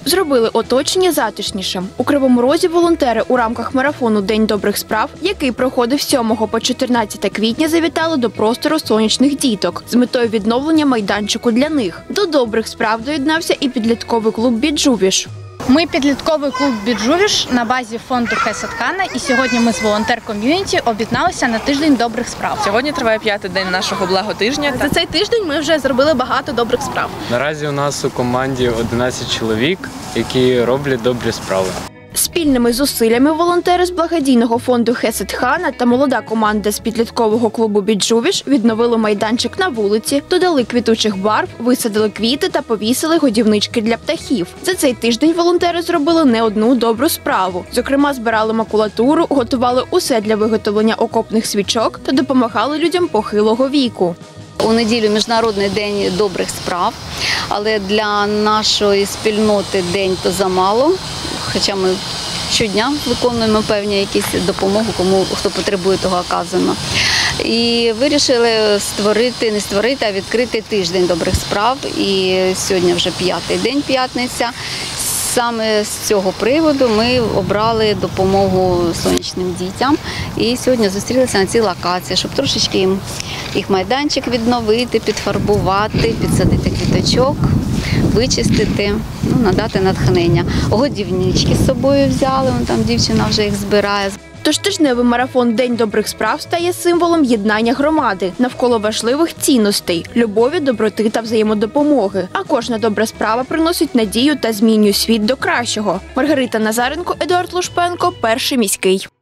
Зробили оточення затишнішим. У Кривому Розі волонтери у рамках марафону «День добрих справ», який проходив з 7 по 14 квітня, завітали до простору сонячних діток з метою відновлення майданчику для них. До добрих справ доєднався і підлітковий клуб «Біджувіш». Ми підлітковий клуб «Біджувіш» на базі фонду Хесед Хана, і сьогодні ми з волонтер-ком'юніті об'єдналися на тиждень добрих справ. Сьогодні триває 5-й день нашого благотижня. За цей тиждень ми вже зробили багато добрих справ. Наразі у нас у команді 11 чоловік, які роблять добрі справи. Спільними зусиллями волонтери з благодійного фонду Хесед Хана та молода команда з підліткового клубу «Біджувіш» відновили майданчик на вулиці, додали квітучих барв, висадили квіти та повісили годівнички для птахів. За цей тиждень волонтери зробили не одну добру справу. Зокрема, збирали макулатуру, готували усе для виготовлення окопних свічок та допомагали людям похилого віку. У неділю Міжнародний день добрих справ, але для нашої спільноти день то замало, хоча ми щодня виконуємо певні якісь допомоги, кому хто потребує того оказано. І вирішили не відкрити тиждень добрих справ. І сьогодні вже 5-й день, п'ятниця. Саме з цього приводу ми обрали допомогу сонячним дітям і сьогодні зустрілися на цій локації, щоб трошечки їх майданчик відновити, підфарбувати, підсадити квіточок, вичистити, надати натхнення. Годівнички з собою взяли, там дівчина вже їх збирає. Тож тижневий марафон «День добрих справ» стає символом єднання громади навколо важливих цінностей – любові, доброти та взаємодопомоги. А кожна добра справа приносить надію та змінює світ до кращого. Маргарита Назаренко, Едуард Лушпенко, Перший міський.